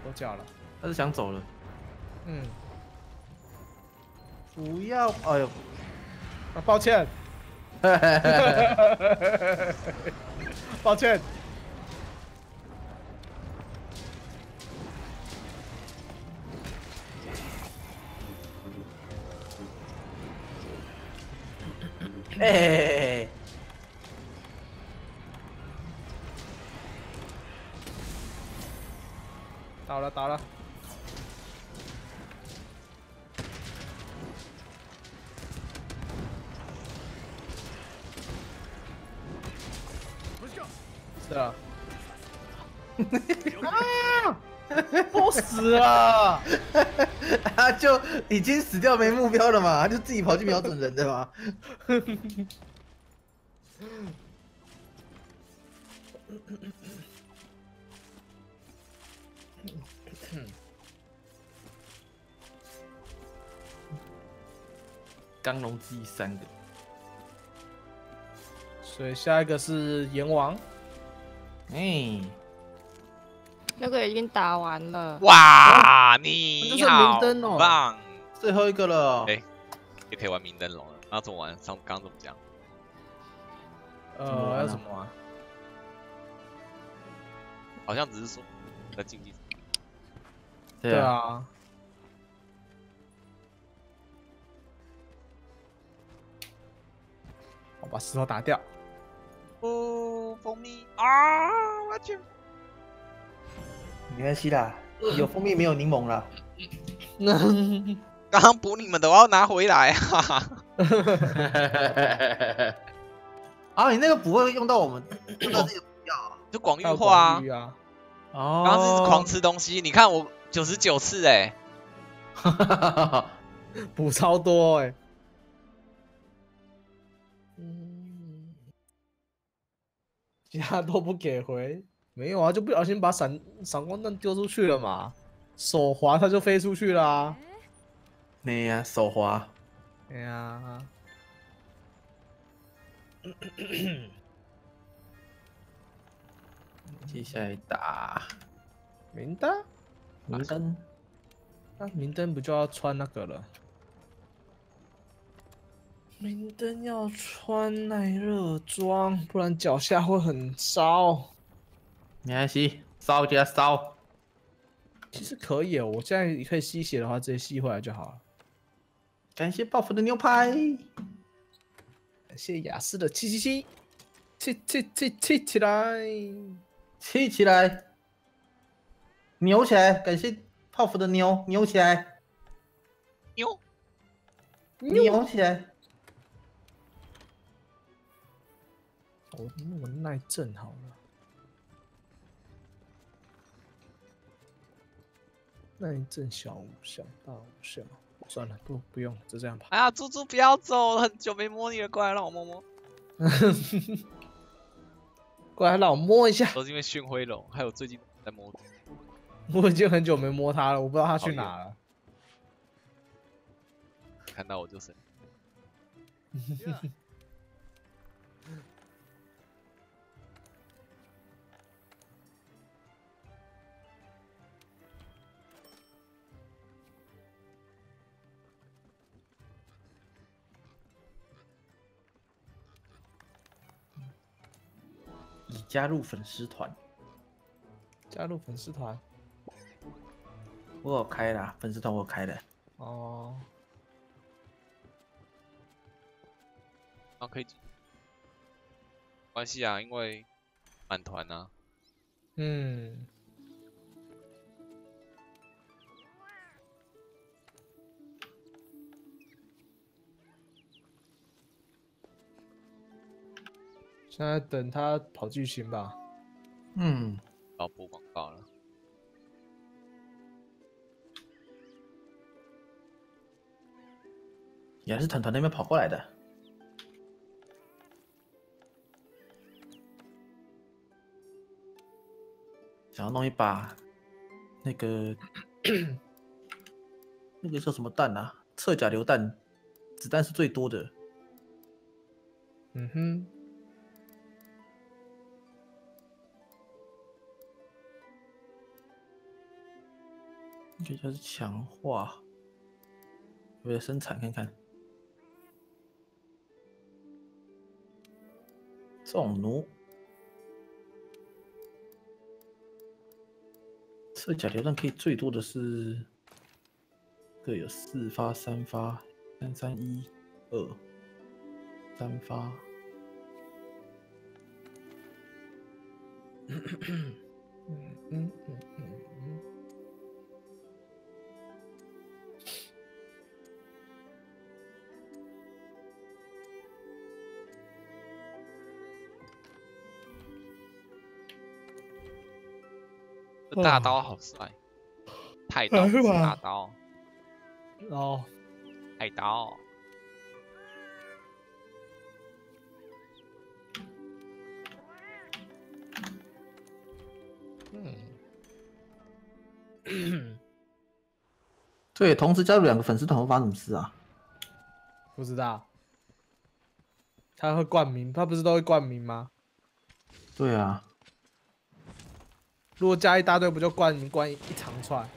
都叫了。 他是想走了。 嗯， 不要，哎呦， 啊，抱歉，抱歉。 哎， 倒了倒了。是啊。啊！不死了。 他就已经死掉没目标了嘛，他就自己跑去瞄准人的嘛。刚龙自己3个， 所以下一个是阎王。 哎， 那个已经打完了。 哇， 这你是明好灯哦棒！ 最后一个了哦。 哎也可以玩明灯笼了。那怎么玩？刚刚怎么讲？ 怎么玩啊要怎么玩？ 好像只是说在竞技。 对，啊。我把石头打掉。 哦，蜂蜜啊！我去。 没关系啦，有蜂蜜没有柠檬啦。 刚刚补你们的，我要拿回来啊！ 啊，你那个不会用到我们，用到这个不要啊。 就广域到化啊广！域啊。 哦， 刚刚是狂吃东西，你看我99次哎、 补超多哎、其他都不给回。没有啊，就不小心把闪光弹丢出去了嘛，手滑它就飞出去啦、啊。 你呀，手滑。 哎呀， 接下来打明灯， 明灯， 那明灯不就要穿那个了？明灯要穿耐热装，不然脚下会很烧。 没关系，烧加烧。 其实可以哦，我现在可以吸血的话，直接吸回来就好了。 感谢报复的牛排， 感谢雅思的777，气起来！ 气起来，扭起来！感谢泡芙的扭起来， 牛扭起来。 我弄个耐震好了，耐震小五小大五小，算了，不用，就这样吧。 哎呀，猪猪不要走，很久没摸你了，过来让我摸摸。 过来让我摸一下， 都是因为训灰龙，还有最近在摸。 我已经很久没摸它了，我不知道它去哪了。 看到我就生。 已加入粉丝团， 加入粉丝团我有开啦，粉丝团我有开的。 哦， 啊，可以。关系啊，因为满团啊。 嗯，现在等他跑剧情吧。 嗯， 要播广告了。 原来是团团那边跑过来的。想要弄一把那个那个叫什么弹啊？侧甲榴弹，子弹是最多的。 嗯哼， 这就是强化，为了生产看看。重弩，射甲榴弹可以最多的是各有4发、3发、3、3、1、2、3发。 这大刀好帅，太刀不是大刀， 哦， 太刀。 对，同时加入2个粉丝团会发生什么事啊？ 不知道。他会冠名，他不是都会冠名吗？ 对啊， 如果加一大堆，不就冠名冠一长串？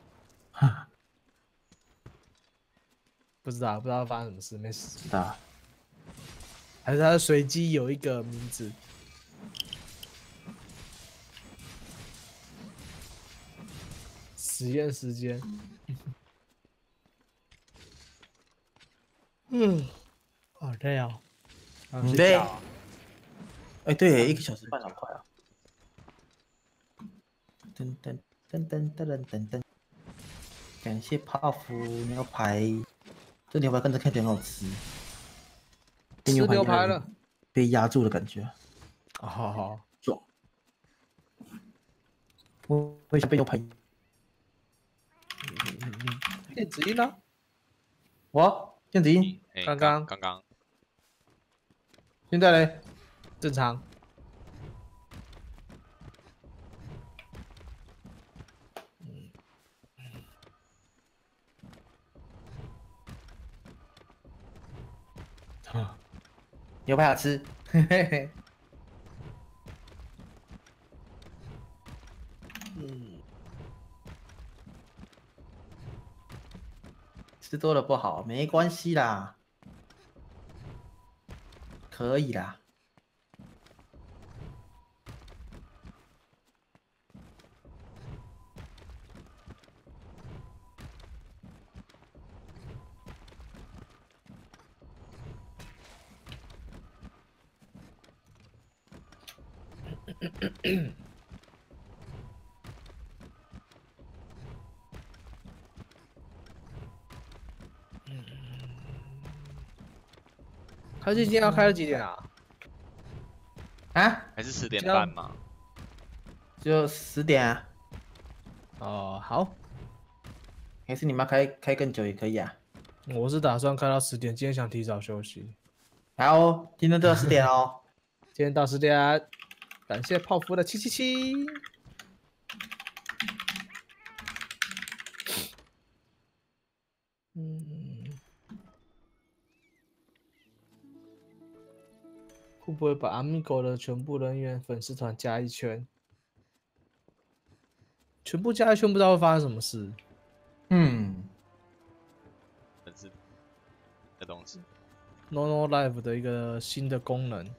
不知道，不知道发生什么事，没事。 知道。 还是他随机有一个名字？实验时间。好累哦。 很累。哎，对，1个小时半好快啊！噔噔噔噔噔噔噔，感谢泡芙牛排，这牛排跟着看起来很好吃。 吃牛排了， 被压住的感觉。 好， 爽。我也想被牛排。 电子音呢？ 我电子音， 刚刚， 现在嘞？ 正常。 牛排好吃，嘿嘿嘿。吃多了不好，没关系啦，可以啦。 他今天要开到几点啊？ 啊？ 还是10点半嘛？ 就10点啊。 哦，好。 还是你们要开更久也可以啊。 我是打算开到10点，今天想提早休息。 好哦，今天都要10点哦。 今天到10点，感谢泡芙的777。会不会把 Amigo 的全部人员粉丝团加一圈？全部加一圈，不知道会发生什么事。 粉丝的东西。 NoNo Live 的一个新的功能。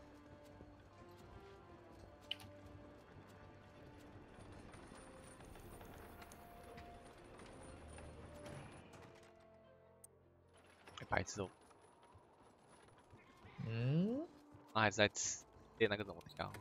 白痴哦。那还是在吃练那个怎么跳？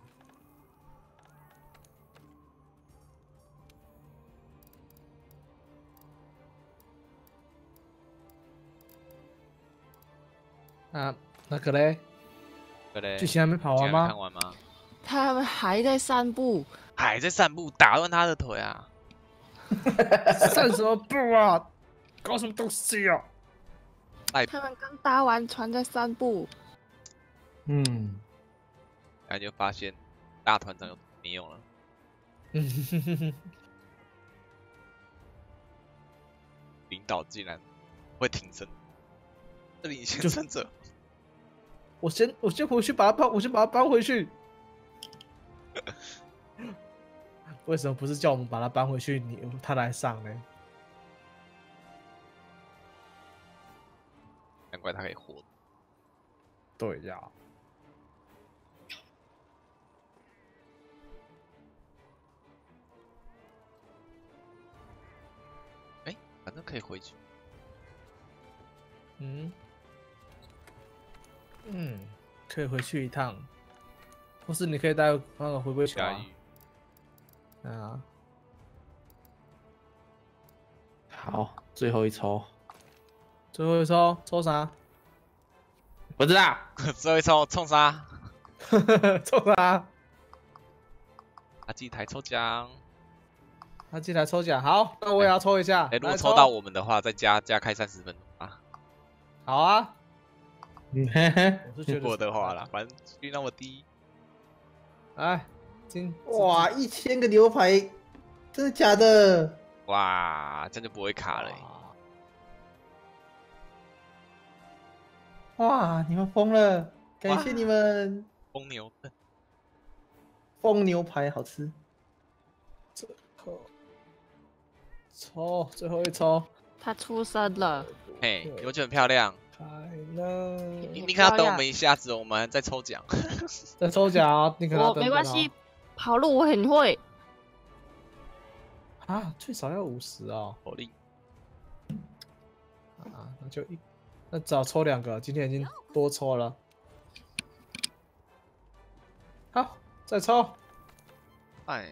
啊，那个嘞？剧情还没跑完吗？ 看完吗？ 他们还在散步， 还在散步，打断他的腿啊！ 散什么步啊？搞什么东西啊？ 他们刚搭完船在散步。 感觉发现大团长没用了。领导竟然会挺身，这领先生者。 我先回去把他搬，我先把他搬回去。为什么不是叫我们把他搬回去？他来上呢？ 难怪它可以活。 对呀。 哎，反正可以回去。 可以回去一趟，或是你可以带那个回归球啊。啊， 好，最后一抽， 最后一抽，抽啥？ 不知道。 最后一抽冲杀， 抽啥？ 阿基台抽奖。 他进来抽奖，好，那我也要抽一下。 哎，如果来抽到我们的话，再加开30分钟啊。 好啊。我是觉得我的话啦，反正几率那么低。 哎， 哇，1000个牛排，真的假的？ 哇，这样就不会卡了。 哇，你们疯了！感谢你们。 疯牛顿， 疯牛排好吃。 抽最后一抽， 他出生了。 嘿，牛就很漂亮。 开了。 你看他等我们一下子，我们再抽奖。 再抽奖，你可能我没关系，跑路我很会。 啊，最少要50哦。 火力。 啊，那只要抽2个，今天已经多抽了。好，再抽。 哎。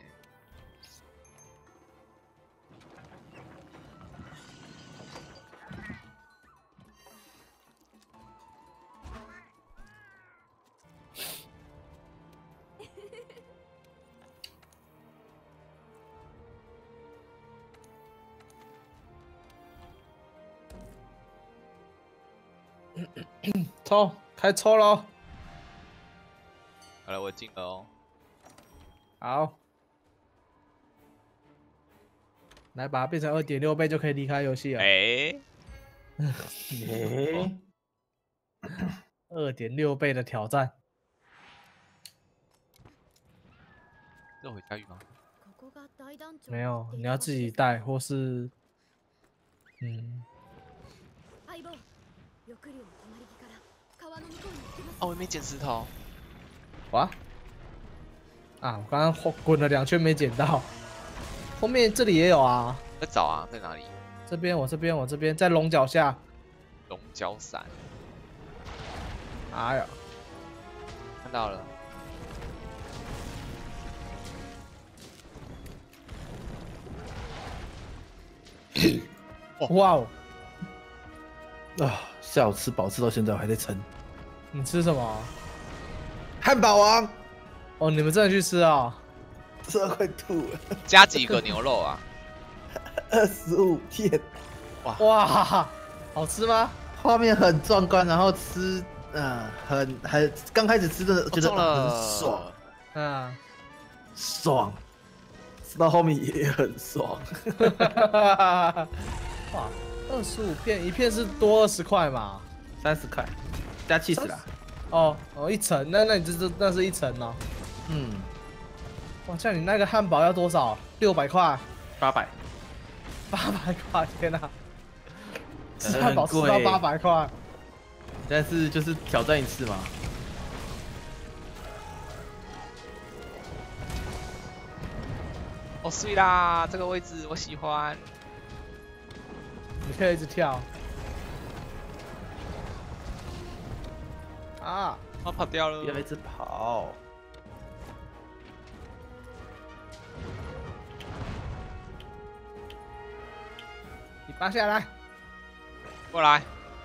抽，开抽喽！ 好了，我进了哦。 好，来把它变成2.6倍就可以离开游戏了。 哎 ，2.6倍的挑战。 这回家浴吗？ 没有，你要自己带，或是哦，我没捡石头。 哇！啊，我刚刚滚了2圈没捡到。后面这里也有啊。 在找啊，在哪里？ 这边，我这边，在龙脚下。 龙角伞。 哎呀， 看到了。 哇哦！ 啊，下午吃饱吃到现在我还在撑。 你吃什么？ 汉堡王。 哦，你们真的去吃啊？ 吃到快吐了。 加几个牛肉啊 ？25片。 哇，好吃吗？ 画面很壮观，然后吃，很刚开始吃的觉得很爽，爽，吃到后面也很爽。 哇，25片，一片是多20块嘛 ？30块，加70啦。 哦，一层，那你那是一层哦。哇，像你那个汉堡要多少？600块 ？800。 800块，天哪！吃汉堡吃到800块。 但是就是挑战一次嘛。 哦，碎啦，这个位置我喜欢。 你可以一直跳。啊！ 我跑掉了。 不要一直跑。 你拔下来。 过来。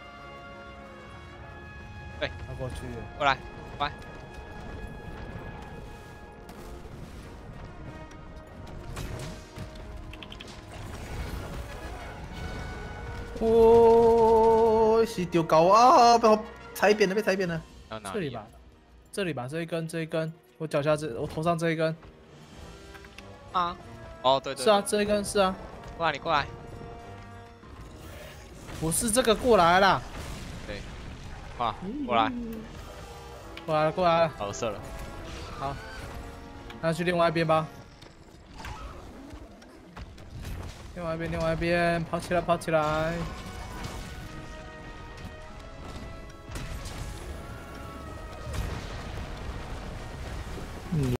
对， 他过去。 过来，来。 哦，是丢高啊！被我踩扁了，被踩扁了。 这里吧，这里吧，这一根，我脚下我头上这一根。 啊？哦，对。 是啊，这一根是啊。 过来，你过来。 不是这个过来啦。 对。啊，过来。 过来了。 好，我射了。 好，那去另外一边吧。另外一边，跑起来！ 嗯，